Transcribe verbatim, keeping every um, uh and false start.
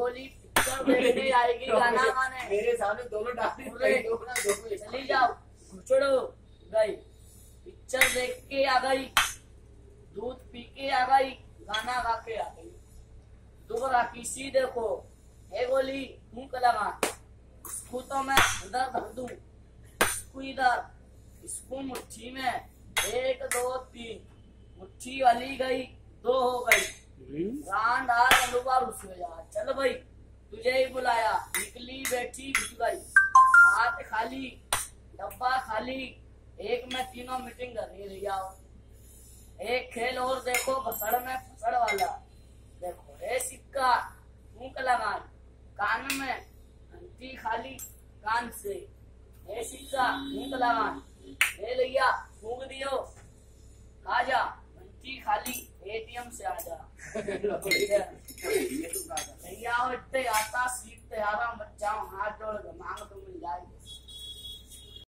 बोली पिक्चर देखने आएगी गाना गाने। मेरे सामने दोनों डाले चली जाओ घुचड़ो गई। पिक्चर देख के आ गई, दूध पी के आ गई, गाना गा के आ गई। दोबारा किसी देखो है गोली मुंह लगा, इसको तो मैं उधर धर दूं, इसको इधर, इसको मुट्ठी में, एक दो तीन, मुट्ठी वाली गई, दो हो गई। रान डाल अनुबार उस चल भाई तुझे ही बुलाया, निकली बैठी घुस गई, हाथ खाली डब्बा खाली, एक में तीनों मीटिंग कर रही आओ। एक खेल और देखो भसड़ में फसड़ वाला, देखो है सिक्का मुंह लगान, कान में घंटी खाली कान से, है सिक्का मुंह लगान, ले लिया फूंक दियो, आजा घंटी खाली एटीएम से आजा।